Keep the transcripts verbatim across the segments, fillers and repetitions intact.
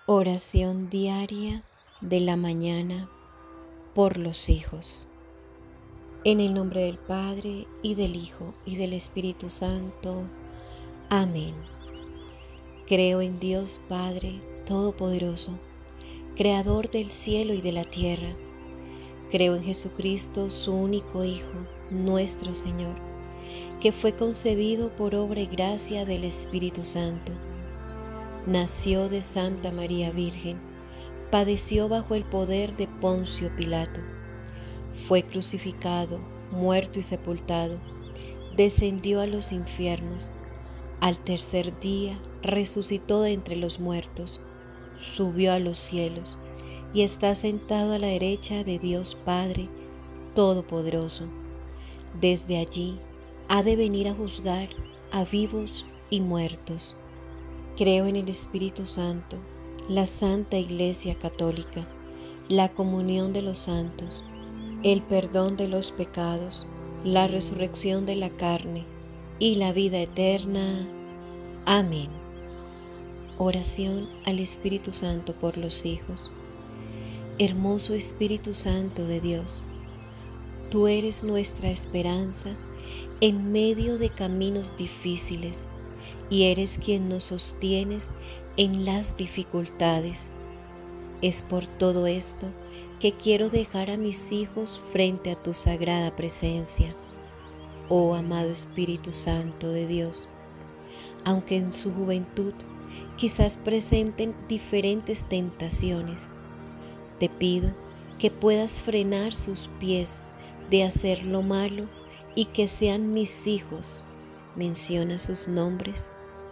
Oración diaria de la mañana por los hijos. En el nombre del Padre, y del Hijo, y del Espíritu Santo. Amén. Creo en Dios Padre Todopoderoso, Creador del cielo y de la tierra. Creo en Jesucristo, su único Hijo, nuestro Señor, que fue concebido por obra y gracia del Espíritu Santo. Nació de Santa María Virgen, padeció bajo el poder de Poncio Pilato, fue crucificado, muerto y sepultado, descendió a los infiernos, al tercer día resucitó de entre los muertos, subió a los cielos y está sentado a la derecha de Dios Padre Todopoderoso. Desde allí ha de venir a juzgar a vivos y muertos. Creo en el Espíritu Santo, la Santa Iglesia Católica, la comunión de los santos, el perdón de los pecados, la resurrección de la carne y la vida eterna. Amén. Oración al Espíritu Santo por los hijos. Hermoso Espíritu Santo de Dios, tú eres nuestra esperanza en medio de caminos difíciles, y eres quien nos sostienes en las dificultades. Es por todo esto que quiero dejar a mis hijos frente a tu sagrada presencia, oh amado Espíritu Santo de Dios. Aunque en su juventud quizás presenten diferentes tentaciones, te pido que puedas frenar sus pies de hacer lo malo y que sean mis hijos. Menciona sus nombres.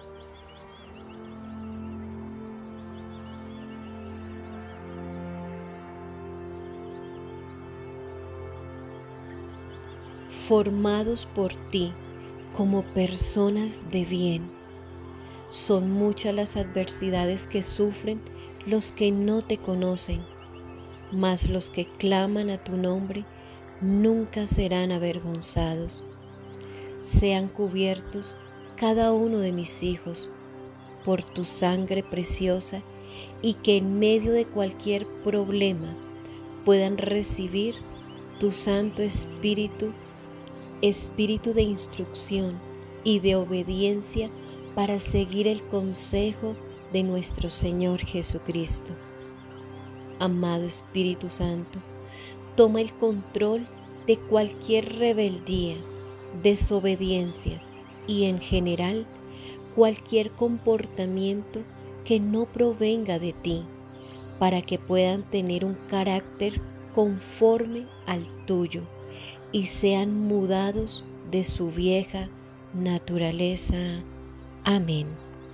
Formados por ti como personas de bien. Son muchas las adversidades que sufren los que no te conocen, mas los que claman a tu nombre nunca serán avergonzados. Sean cubiertos cada uno de mis hijos por tu sangre preciosa, y que en medio de cualquier problema puedan recibir tu Santo Espíritu, Espíritu de instrucción y de obediencia para seguir el consejo de nuestro Señor Jesucristo. Amado Espíritu Santo, toma el control de cualquier rebeldía, desobediencia y en general cualquier comportamiento que no provenga de ti, para que puedan tener un carácter conforme al tuyo y sean mudados de su vieja naturaleza. Amén.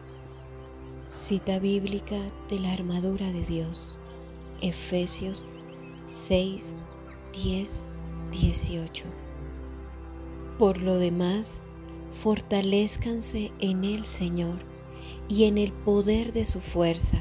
Cita bíblica de la armadura de Dios, Efesios seis, diez, dieciocho. Por lo demás, fortalézcanse en el Señor y en el poder de su fuerza.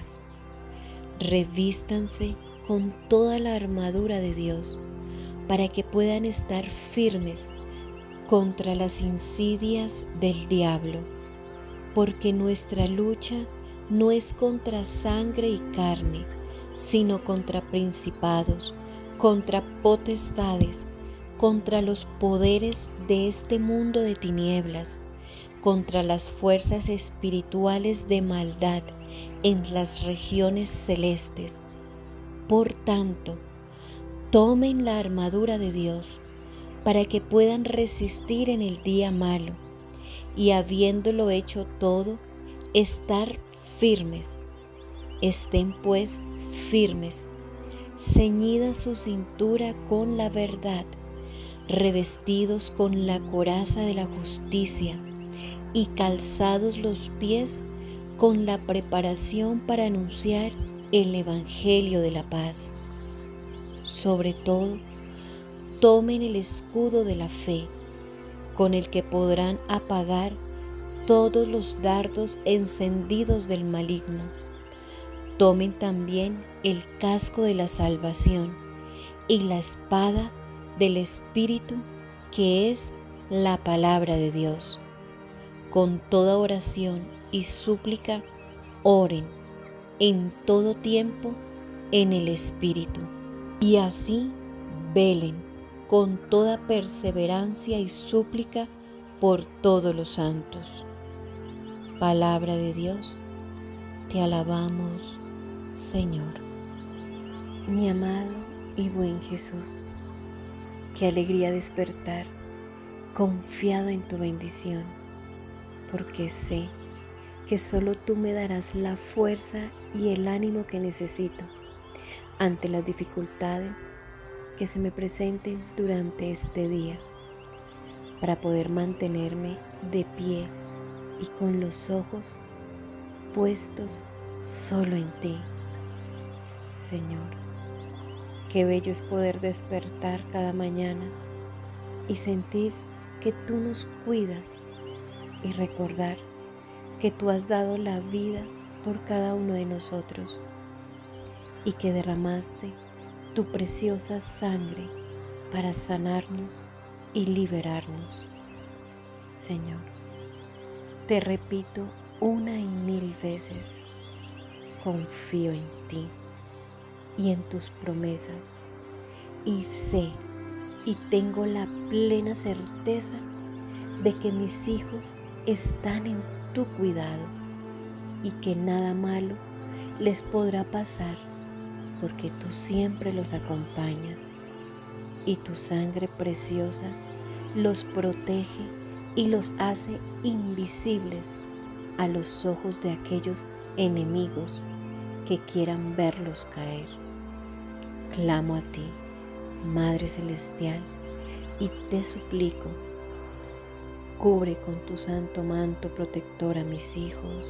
Revístanse con toda la armadura de Dios, para que puedan estar firmes contra las insidias del diablo, porque nuestra lucha no es contra sangre y carne, sino contra principados, contra potestades, contra los poderes de este mundo de tinieblas, contra las fuerzas espirituales de maldad en las regiones celestes. Por tanto, tomen la armadura de Dios para que puedan resistir en el día malo, y habiéndolo hecho todo, estar firmes. Estén pues firmes, ceñida su cintura con la verdad, revestidos con la coraza de la justicia y calzados los pies con la preparación para anunciar el Evangelio de la paz. Sobre todo, tomen el escudo de la fe, con el que podrán apagar todos los dardos encendidos del maligno. Tomen también el casco de la salvación y la espada del Espíritu, que es la palabra de Dios. Con toda oración y súplica, oren en todo tiempo en el Espíritu, y así velen con toda perseverancia y súplica por todos los santos. Palabra de Dios, te alabamos, Señor. Mi amado y buen Jesús, qué alegría despertar confiado en tu bendición, porque sé que solo tú me darás la fuerza y el ánimo que necesito ante las dificultades que se me presenten durante este día, para poder mantenerme de pie y con los ojos puestos solo en ti. Señor, qué bello es poder despertar cada mañana y sentir que tú nos cuidas y recordar que tú has dado la vida por cada uno de nosotros y que derramaste tu preciosa sangre para sanarnos y liberarnos. Señor, te repito una y mil veces, confío en ti y en tus promesas, y sé y tengo la plena certeza de que mis hijos están en tu cuidado y que nada malo les podrá pasar, porque tú siempre los acompañas y tu sangre preciosa los protege y los hace invisibles a los ojos de aquellos enemigos que quieran verlos caer. Clamo a ti, Madre Celestial, y te suplico, cubre con tu santo manto protector a mis hijos.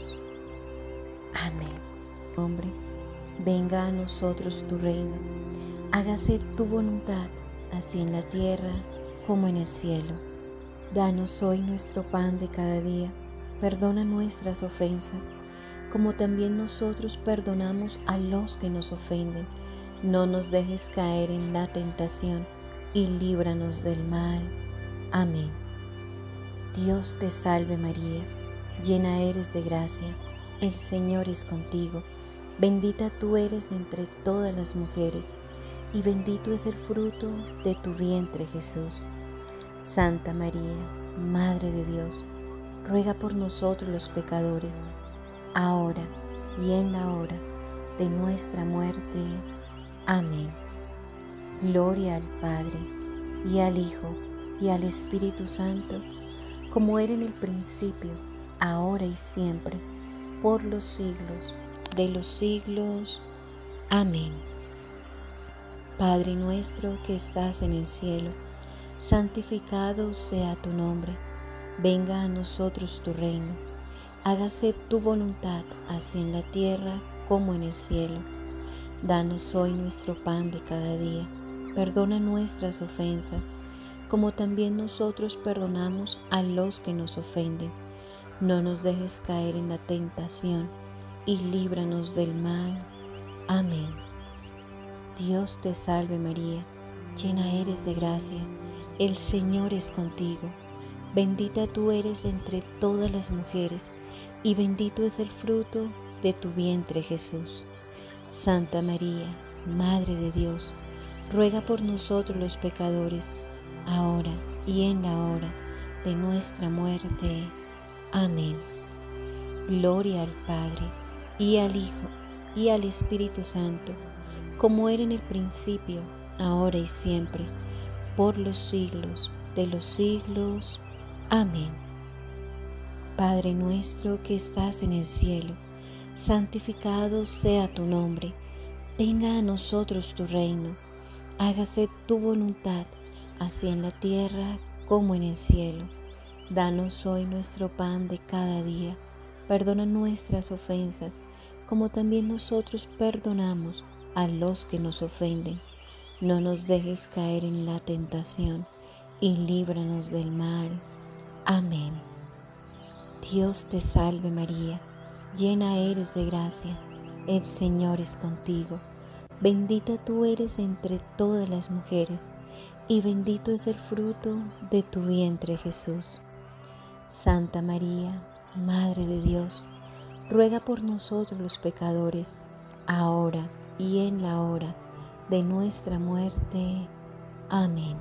Amén. Hombre, venga a nosotros tu reino, hágase tu voluntad, así en la tierra como en el cielo. Danos hoy nuestro pan de cada día, perdona nuestras ofensas, como también nosotros perdonamos a los que nos ofenden. No nos dejes caer en la tentación y líbranos del mal. Amén. Dios te salve María, llena eres de gracia, el Señor es contigo. Bendita tú eres entre todas las mujeres, y bendito es el fruto de tu vientre Jesús. Santa María, Madre de Dios, ruega por nosotros los pecadores, ahora y en la hora de nuestra muerte. Amén. Gloria al Padre, y al Hijo, y al Espíritu Santo, como era en el principio, ahora y siempre, por los siglos de los siglos. Amén. Padre nuestro que estás en el cielo, santificado sea tu nombre. Venga a nosotros tu reino. Hágase tu voluntad, así en la tierra como en el cielo. Danos hoy nuestro pan de cada día. Perdona nuestras ofensas, como también nosotros perdonamos a los que nos ofenden. No nos dejes caer en la tentación, y líbranos del mal. Amén. Dios te salve María, llena eres de gracia, el Señor es contigo. Bendita tú eres entre todas las mujeres, y bendito es el fruto de tu vientre Jesús. Santa María, Madre de Dios, ruega por nosotros los pecadores, ahora y en la hora de nuestra muerte. Amén. Gloria al Padre, y al Hijo, y al Espíritu Santo, como era en el principio, ahora y siempre, por los siglos de los siglos. Amén. Padre nuestro que estás en el cielo, santificado sea tu nombre. Venga a nosotros tu reino. Hágase tu voluntad, así en la tierra como en el cielo. Danos hoy nuestro pan de cada día. Perdona nuestras ofensas, como también nosotros perdonamos a los que nos ofenden. No nos dejes caer en la tentación, y líbranos del mal. Amén. Dios te salve María, llena eres de gracia, el Señor es contigo. Bendita tú eres entre todas las mujeres, y bendito es el fruto de tu vientre Jesús. Santa María, Madre de Dios, ruega por nosotros los pecadores, ahora y en la hora de nuestra muerte. Amén.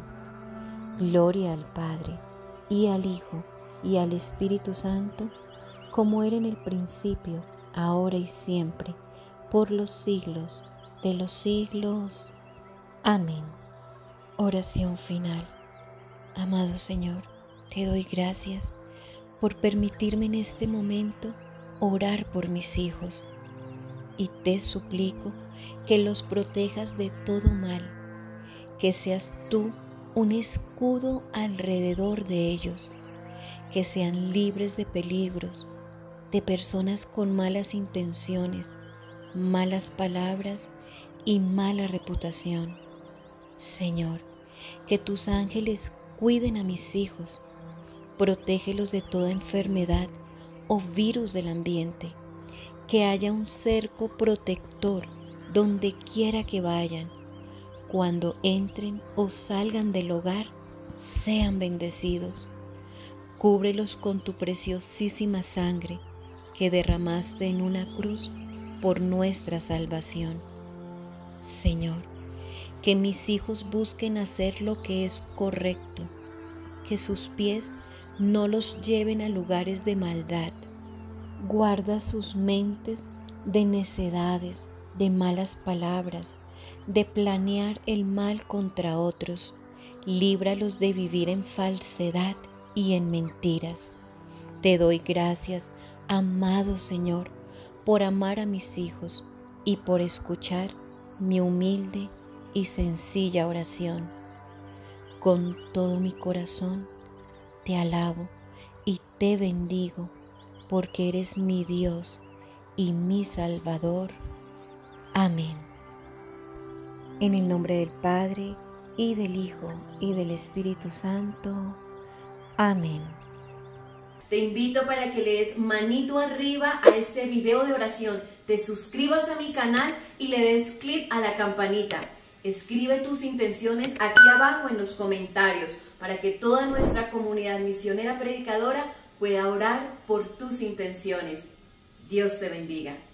Gloria al Padre, y al Hijo, y al Espíritu Santo, como era en el principio, ahora y siempre, por los siglos de los siglos. Amén. Oración final. Amado Señor, te doy gracias por permitirme en este momento orar por mis hijos, y te suplico que los protejas de todo mal, que seas tú un escudo alrededor de ellos, que sean libres de peligros, de personas con malas intenciones, malas palabras y mala reputación. Señor, que tus ángeles cuiden a mis hijos, protégelos de toda enfermedad o virus del ambiente, que haya un cerco protector donde quiera que vayan. Cuando entren o salgan del hogar, sean bendecidos. Cúbrelos con tu preciosísima sangre que derramaste en una cruz por nuestra salvación. Señor, que mis hijos busquen hacer lo que es correcto, que sus pies no los lleven a lugares de maldad. Guarda sus mentes de necedades, de malas palabras, de planear el mal contra otros. Líbralos de vivir en falsedad y en mentiras. Te doy gracias, amado Señor, por amar a mis hijos y por escuchar mi humilde y sencilla oración. Con todo mi corazón te alabo y te bendigo, porque eres mi Dios y mi Salvador. Amén. En el nombre del Padre, y del Hijo, y del Espíritu Santo. Amén. Te invito para que le des manito arriba a este video de oración, te suscribas a mi canal y le des clic a la campanita. Escribe tus intenciones aquí abajo en los comentarios para que toda nuestra comunidad misionera predicadora pueda orar por tus intenciones. Dios te bendiga.